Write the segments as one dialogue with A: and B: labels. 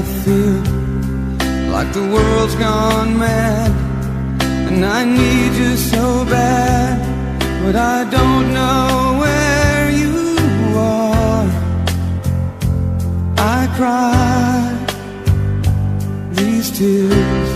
A: feel like the world's gone mad, and I need you so bad, but I don't know where you are. I cry these tears.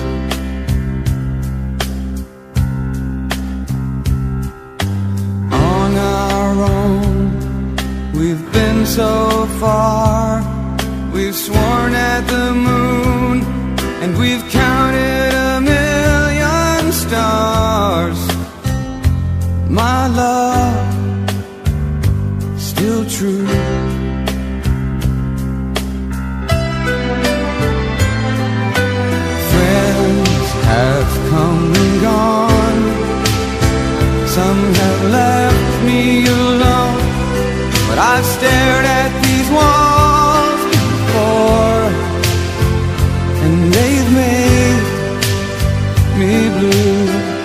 A: On our own, we've been so far. We've sworn at the moon, and we've counted a million stars. My love, still true. Friends have come and gone. Some have left me alone, but I've stared at these walls before, and they've made me blue.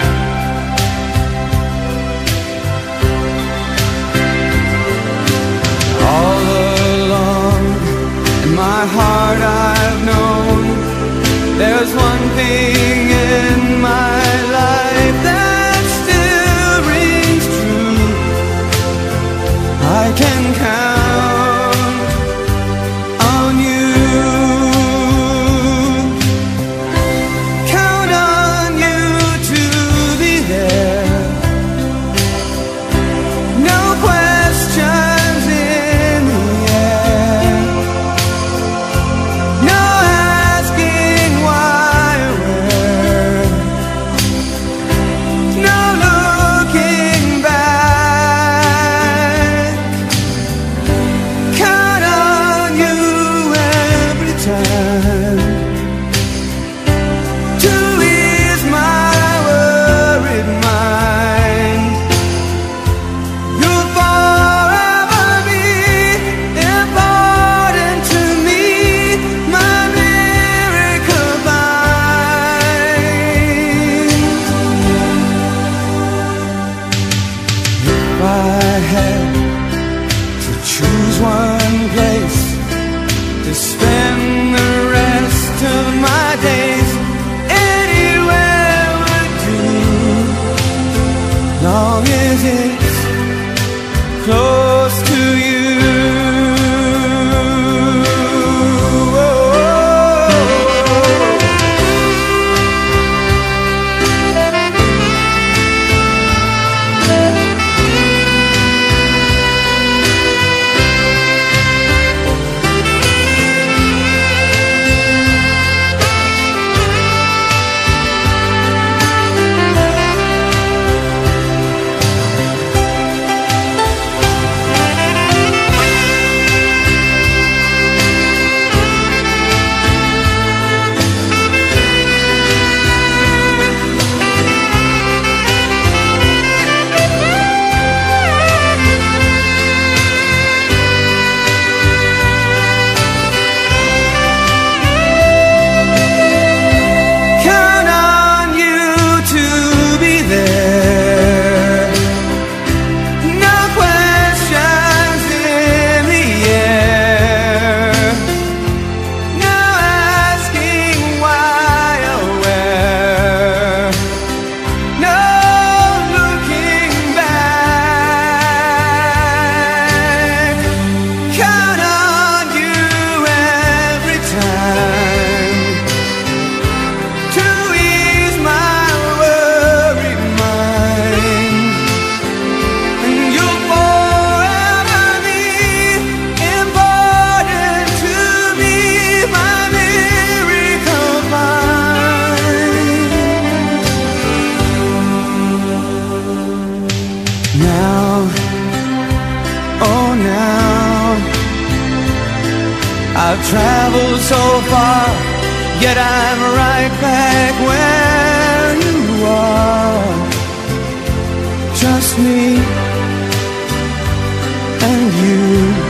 A: All along in my heart I've known there's one thing in my life that still rings true. I can count on you, count on you to be there. No questions in the air, no asking why or where, no looking back. Count on you every time to ease my worried mind. You'll forever be important to me, my miracle bind. If I had to choose one place to spend the rest of my days, anywhere would do, long as it's close to you. Count on you to be there. No questions in the air, no asking why or where, no looking back. Count on you every time to ease my worried mind. And you'll forever be important to me, my miracle mind. Now, oh now, I've traveled so far, yet I'm right back where you are. Just me and you.